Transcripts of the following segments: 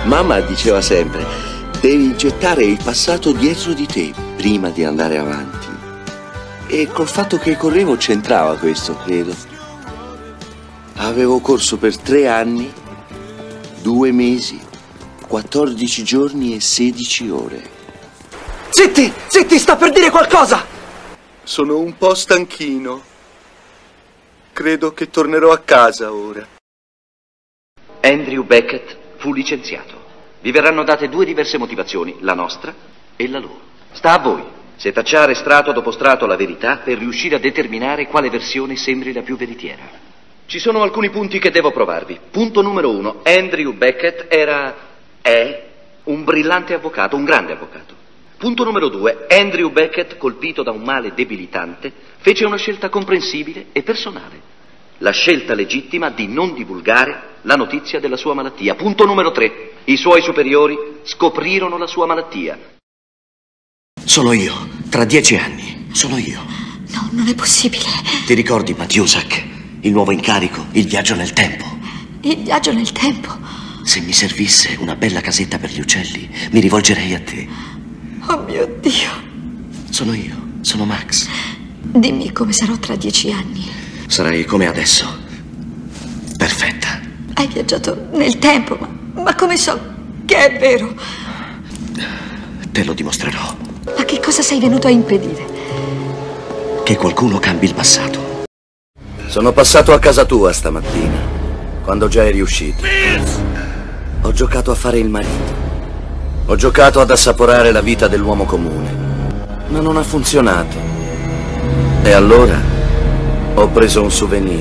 Mamma diceva sempre, devi gettare il passato dietro di te prima di andare avanti. E col fatto che correvo c'entrava questo, credo. Avevo corso per 3 anni, 2 mesi, 14 giorni e 16 ore. Zitti! Zitti, sta per dire qualcosa! Sono un po' stanchino. Credo che tornerò a casa ora. Andrew Beckett fu licenziato. Vi verranno date 2 diverse motivazioni, la nostra e la loro. Sta a voi setacciare strato dopo strato la verità per riuscire a determinare quale versione sembri la più veritiera. Ci sono alcuni punti che devo provarvi. Punto numero 1. Andrew Beckett è un brillante avvocato, un grande avvocato. Punto numero 2. Andrew Beckett, colpito da un male debilitante, fece una scelta comprensibile e personale. La scelta legittima di non divulgare la notizia della sua malattia. Punto numero 3. I suoi superiori scoprirono la sua malattia. Sono io, tra 10 anni. Sono io. No, non è possibile. Ti ricordi, Matiusak? Il nuovo incarico, il viaggio nel tempo. Il viaggio nel tempo? Se mi servisse una bella casetta per gli uccelli, mi rivolgerei a te. Oh mio Dio. Sono io, sono Max. Dimmi come sarò tra 10 anni. Sarai come adesso. Perfetta. Hai viaggiato nel tempo, ma come so che è vero? Te lo dimostrerò. Ma che cosa sei venuto a impedire? Che qualcuno cambi il passato. Sono passato a casa tua stamattina, quando già eri uscito. Ho giocato a fare il marito. Ho giocato ad assaporare la vita dell'uomo comune, ma non ha funzionato. E allora ho preso un souvenir.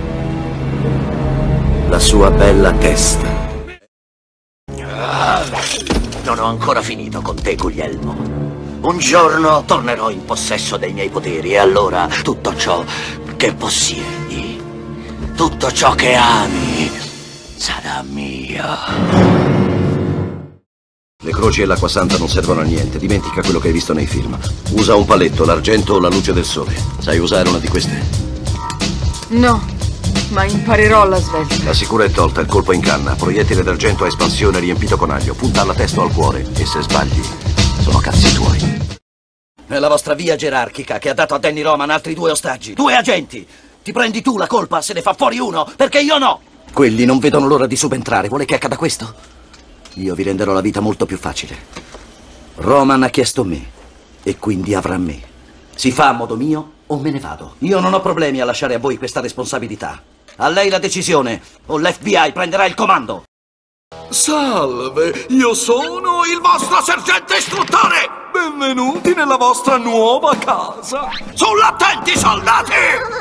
La sua bella testa. Non ho ancora finito con te, Guglielmo. Un giorno tornerò in possesso dei miei poteri e allora tutto ciò che possiedi, tutto ciò che ami, sarà mio. Le croci e l'acqua santa non servono a niente, dimentica quello che hai visto nei film. Usa un paletto, l'argento o la luce del sole. Sai usare una di queste? No, ma imparerò la svelta. La sicura è tolta, il colpo in canna. Proiettile d'argento a espansione riempito con aglio. Punta alla testa o al cuore. E se sbagli, sono cazzi tuoi. È la vostra via gerarchica che ha dato a Danny Roman altri 2 ostaggi. 2 agenti! Ti prendi tu la colpa se ne fa fuori uno, perché io no! Quelli non vedono l'ora di subentrare. Vuole che accada questo? Io vi renderò la vita molto più facile. Roman ha chiesto me, e quindi avrà me. Si fa a modo mio o me ne vado. Io non ho problemi a lasciare a voi questa responsabilità. A lei la decisione, o l'FBI prenderà il comando. Salve, io sono il vostro sergente istruttore! Benvenuti nella vostra nuova casa! Sull'attenti, soldati!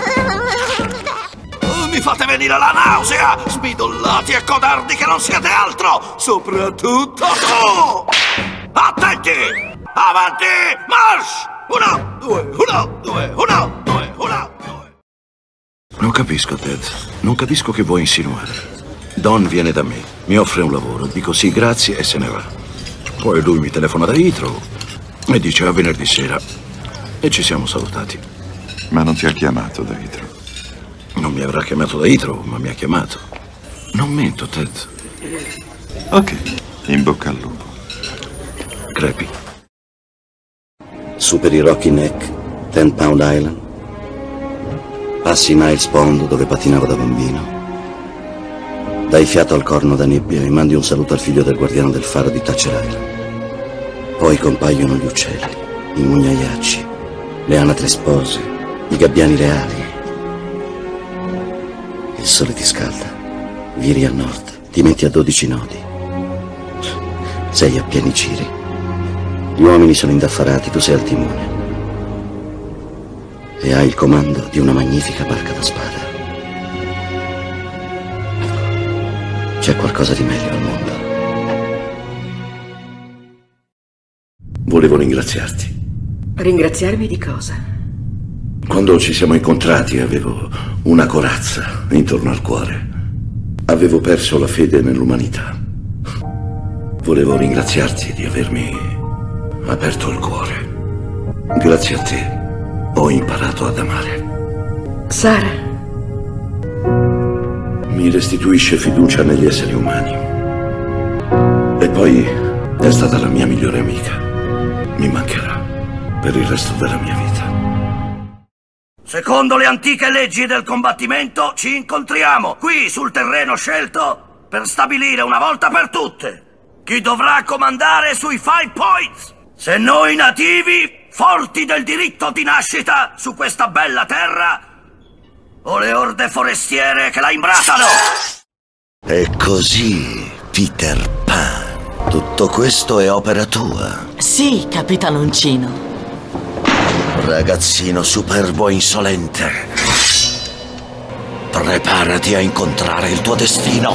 Mi fate venire la nausea! Smidollati e codardi che non siete altro! Soprattutto tu! Attenti! Avanti! March! 1, 2, 1, 2, 1, 2, 1, 2. Non capisco, Ted. Non capisco che vuoi insinuare. Don viene da me, mi offre un lavoro, dico sì, grazie e se ne va. Poi lui mi telefona da Heathrow e dice a venerdì sera. E ci siamo salutati. Ma non ti ha chiamato da Heathrow? Non mi avrà chiamato da Heathrow, ma mi ha chiamato. Non mento, Ted. Ok, in bocca al lupo. Crepi. Superi Rocky Neck, 10 Pound Island. Passi Niles Pond dove pattinavo da bambino. Dai fiato al corno da nebbia e mandi un saluto al figlio del guardiano del faro di Thatcher Island. Poi compaiono gli uccelli, i mugnaiacci, le anatre spose, i gabbiani reali. Il sole ti scalda, viri a nord, ti metti a 12 nodi. Sei a pieni ciri. Gli uomini sono indaffarati, tu sei al timone. E hai il comando di una magnifica barca da spada. C'è qualcosa di meglio al mondo. Volevo ringraziarti. Ringraziarmi di cosa? Quando ci siamo incontrati avevo una corazza intorno al cuore. Avevo perso la fede nell'umanità. Volevo ringraziarti di avermi aperto il cuore. Grazie a te ho imparato ad amare. Sara. Mi restituisce fiducia negli esseri umani. poi è stata la mia migliore amica. Mi mancherà per il resto della mia vita. Secondo le antiche leggi del combattimento, ci incontriamo qui sul terreno scelto per stabilire una volta per tutte chi dovrà comandare sui 5 points. Se noi nativi, forti del diritto di nascita su questa bella terra, o le orde forestiere che la imbrattano. E così, Peter Pan, tutto questo è opera tua? Sì, capitanoncino. Ragazzino superbo e insolente, preparati a incontrare il tuo destino.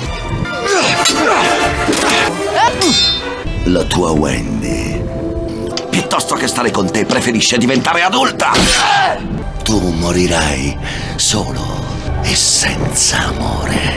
La tua Wendy, piuttosto che stare con te, preferisce diventare adulta. Tu morirai solo e senza amore,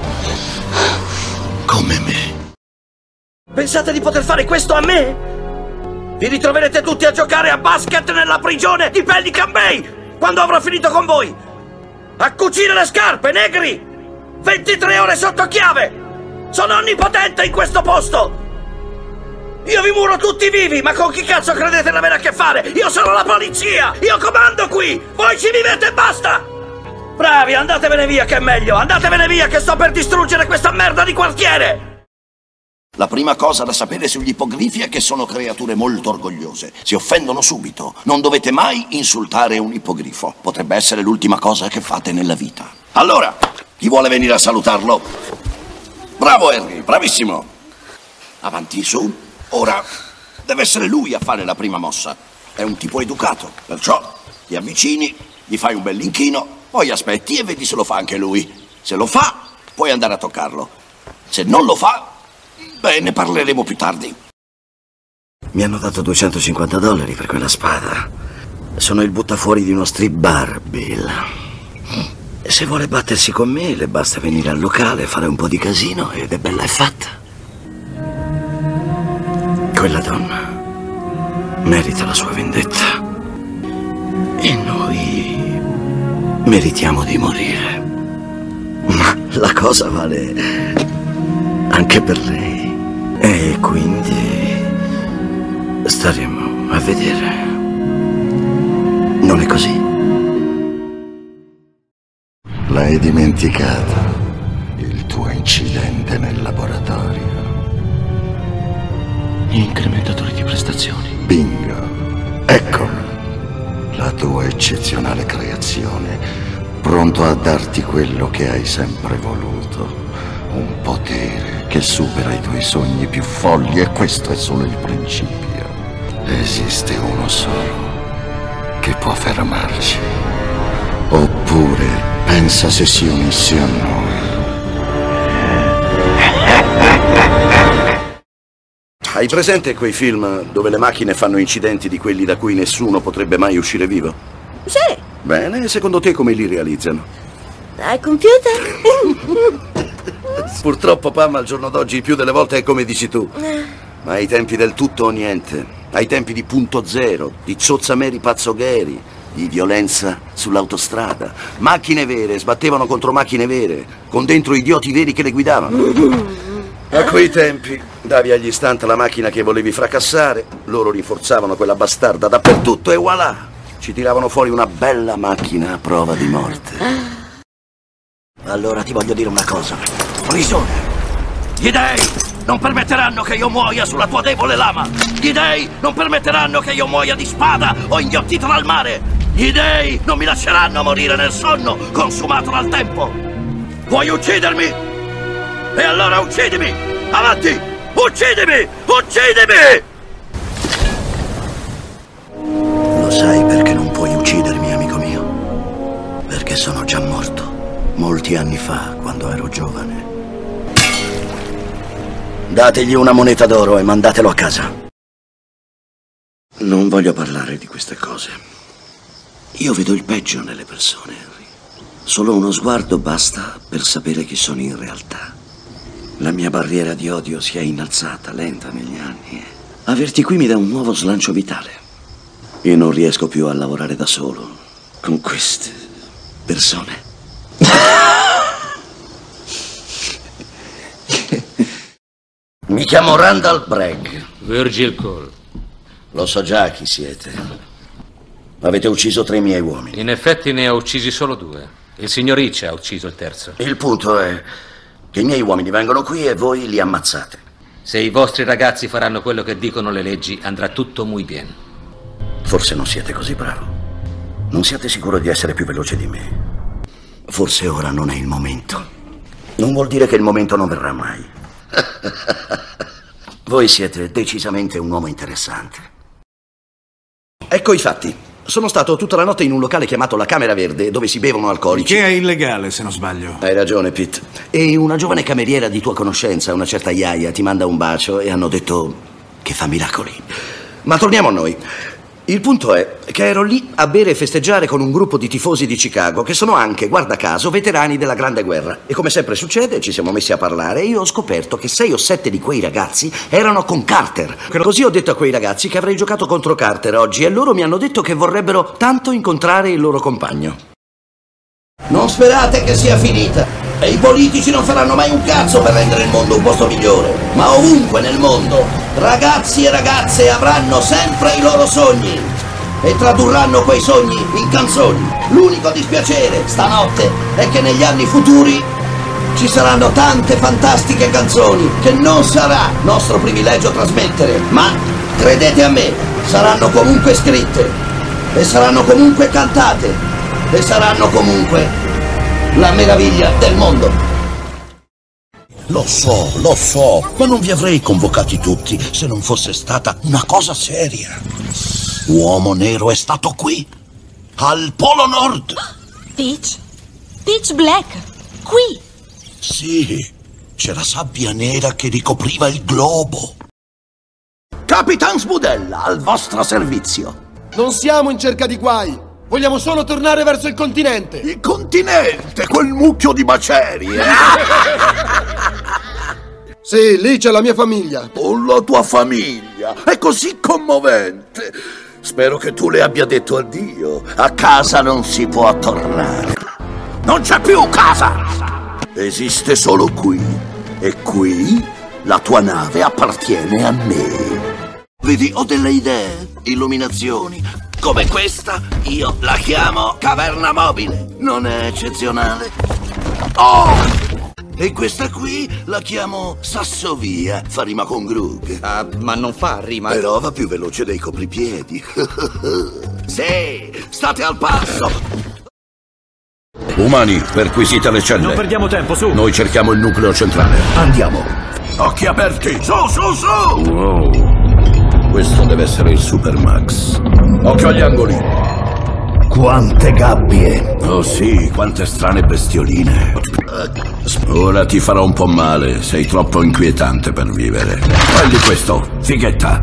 come me. Pensate di poter fare questo a me? Vi ritroverete tutti a giocare a basket nella prigione di Pelican Bay quando avrò finito con voi. A cucire le scarpe, negri! 23 ore sotto chiave! Sono onnipotente in questo posto! Io vi muro tutti vivi, ma con chi cazzo credete di avere a che fare? Io sono la polizia! Io comando qui! Voi ci vivete e basta! Bravi, andatevene via che è meglio! Andatevene via che sto per distruggere questa merda di quartiere! La prima cosa da sapere sugli ippogrifi è che sono creature molto orgogliose. Si offendono subito. Non dovete mai insultare un ippogrifo. Potrebbe essere l'ultima cosa che fate nella vita. Allora, chi vuole venire a salutarlo? Bravo Henry, bravissimo. Avanti, su. Ora, deve essere lui a fare la prima mossa. È un tipo educato, perciò ti avvicini, gli fai un bel inchino, poi aspetti e vedi se lo fa anche lui. Se lo fa, puoi andare a toccarlo. Se non lo fa, beh, ne parleremo più tardi. Mi hanno dato $250 per quella spada. Sono il buttafuori di uno strip bar, Bill. Se vuole battersi con me, le basta venire al locale, fare un po' di casino ed è bella e fatta. Quella donna merita la sua vendetta. E noi meritiamo di morire. Ma la cosa vale anche per lei. E quindi staremo a vedere. Non è così? L'hai dimenticato il tuo incidente nel laboratorio? Incrementatore di prestazioni. Bingo. Eccomi. La tua eccezionale creazione, pronto a darti quello che hai sempre voluto. Un potere che supera i tuoi sogni più folli, e questo è solo il principio. Esiste uno solo che può fermarci. Oppure pensa se si unisse a noi. Hai presente quei film dove le macchine fanno incidenti di quelli da cui nessuno potrebbe mai uscire vivo? Sì. Bene, secondo te come li realizzano? Al computer? Purtroppo, Pam, al giorno d'oggi più delle volte è come dici tu. Ma ai tempi del tutto o niente, ai tempi di Punto Zero, di Zozzameri Pazzogheri, di violenza sull'autostrada, macchine vere sbattevano contro macchine vere, con dentro idioti veri che le guidavano. A quei tempi davi agli stunt la macchina che volevi fracassare, loro rinforzavano quella bastarda dappertutto e voilà! Ci tiravano fuori una bella macchina a prova di morte. Allora ti voglio dire una cosa. Frisone, gli dei non permetteranno che io muoia sulla tua debole lama. Gli dei non permetteranno che io muoia di spada o inghiottito dal mare. Gli dei non mi lasceranno morire nel sonno consumato dal tempo. Vuoi uccidermi? E allora uccidimi! Avanti! Uccidimi! Uccidimi! Lo sai perché non puoi uccidermi, amico mio? Perché sono già morto. Molti anni fa, quando ero giovane. Dategli una moneta d'oro e mandatelo a casa. Non voglio parlare di queste cose. Io vedo il peggio nelle persone, Henry. Solo uno sguardo basta per sapere chi sono in realtà. La mia barriera di odio si è innalzata, lenta negli anni. Averti qui mi dà un nuovo slancio vitale. Io non riesco più a lavorare da solo con queste persone. Mi chiamo Randall Bragg. Virgil Cole. Lo so già chi siete. Avete ucciso 3 miei uomini. In effetti ne ho uccisi solo 2. Il signor Hitch ha ucciso il terzo. Il punto è che i miei uomini vengono qui e voi li ammazzate. Se i vostri ragazzi faranno quello che dicono le leggi, andrà tutto muy bien. Forse non siete così bravo. Non siete sicuro di essere più veloce di me. Forse ora non è il momento. Non vuol dire che il momento non verrà mai. Voi siete decisamente un uomo interessante. Ecco i fatti. Sono stato tutta la notte in un locale chiamato La Camera Verde, dove si bevono alcolici. Che è illegale, se non sbaglio. Hai ragione, Pete. E una giovane cameriera di tua conoscenza, una certa Yaya, ti manda un bacio e hanno detto che fa miracoli. Ma torniamo a noi. Il punto è che ero lì a bere e festeggiare con un gruppo di tifosi di Chicago che sono anche, guarda caso, veterani della Grande Guerra. E come sempre succede, ci siamo messi a parlare e io ho scoperto che 6 o 7 di quei ragazzi erano con Carter. Così ho detto a quei ragazzi che avrei giocato contro Carter oggi e loro mi hanno detto che vorrebbero tanto incontrare il loro compagno. Non sperate che sia finita. E i politici non faranno mai un cazzo per rendere il mondo un posto migliore. Ma ovunque nel mondo, ragazzi e ragazze avranno sempre i loro sogni e tradurranno quei sogni in canzoni. L'unico dispiacere stanotte è che negli anni futuri ci saranno tante fantastiche canzoni che non sarà nostro privilegio trasmettere, ma credete a me, saranno comunque scritte e saranno comunque cantate e saranno comunque la meraviglia del mondo. Lo so, ma non vi avrei convocati tutti se non fosse stata una cosa seria. Uomo Nero è stato qui, al Polo Nord. Peach? Peach Black? Qui? Sì, c'era sabbia nera che ricopriva il globo. Capitan Smudella, al vostro servizio. Non siamo in cerca di guai. Vogliamo solo tornare verso il continente. Il continente, quel mucchio di macerie. Sì, lì c'è la mia famiglia. Oh, la tua famiglia, è così commovente. Spero che tu le abbia detto addio. A casa non si può tornare. Non c'è più casa. Esiste solo qui. E qui la tua nave appartiene a me. Vedi, ho delle idee, illuminazioni. Come questa, io la chiamo caverna mobile. Non è eccezionale? Oh! E questa qui la chiamo sassovia. Fa rima con Grug. Ah, ma non fa rima. Però va più veloce dei copripiedi. Sì, state al passo. Umani, perquisite le celle. Non perdiamo tempo, su. Noi cerchiamo il nucleo centrale. Andiamo. Occhi aperti, su. Wow. Questo deve essere il Super Max. Occhio agli angoli. Quante gabbie. Oh sì, quante strane bestioline. Ora ti farò un po' male. Sei troppo inquietante per vivere. Prendi questo, fighetta.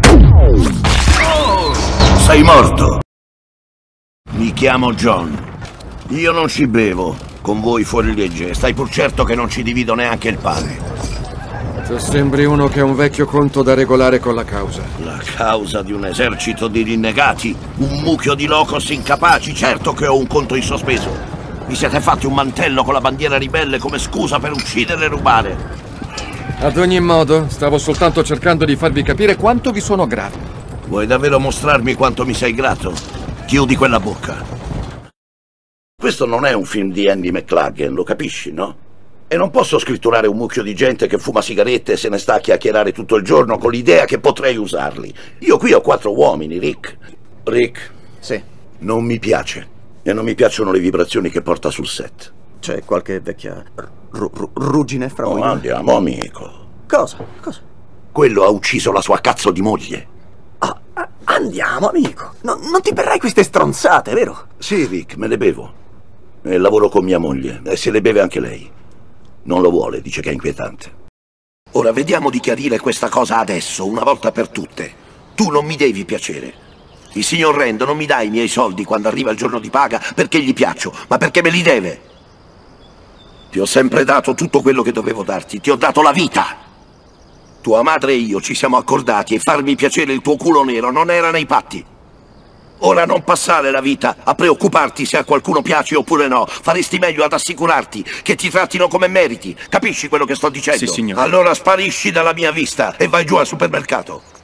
Sei morto. Mi chiamo John. Io non ci bevo. Con voi fuori legge. Stai pur certo che non ci divido neanche il pane. Tu sembri uno che ha un vecchio conto da regolare con la causa. La causa di un esercito di rinnegati? Un mucchio di locos incapaci? Certo che ho un conto in sospeso. Vi siete fatti un mantello con la bandiera ribelle come scusa per uccidere e rubare. Ad ogni modo, stavo soltanto cercando di farvi capire quanto vi sono grato. Vuoi davvero mostrarmi quanto mi sei grato? Chiudi quella bocca. Questo non è un film di Andy McLaggen, lo capisci, no? E non posso scritturare un mucchio di gente che fuma sigarette e se ne sta a chiacchierare tutto il giorno con l'idea che potrei usarli. Io qui ho 4 uomini, Rick. Rick? Sì. Non mi piace. E non mi piacciono le vibrazioni che porta sul set. C'è qualche vecchia ruggine fra voi? Andiamo, amico. Cosa? Quello ha ucciso la sua cazzo di moglie. Andiamo, amico. Non ti berrai queste stronzate, vero? Sì, Rick, me le bevo. E lavoro con mia moglie. E se le beve anche lei. Non lo vuole, dice che è inquietante. Ora vediamo di chiarire questa cosa adesso, una volta per tutte. Tu non mi devi piacere. Il signor Rand non mi dà i miei soldi quando arriva il giorno di paga perché gli piaccio, ma perché me li deve. Ti ho sempre dato tutto quello che dovevo darti, ti ho dato la vita. Tua madre e io ci siamo accordati e farmi piacere il tuo culo nero non era nei patti. Ora non passare la vita a preoccuparti se a qualcuno piaci oppure no. Faresti meglio ad assicurarti che ti trattino come meriti. Capisci quello che sto dicendo? Sì, signore. Allora sparisci dalla mia vista e vai giù al supermercato.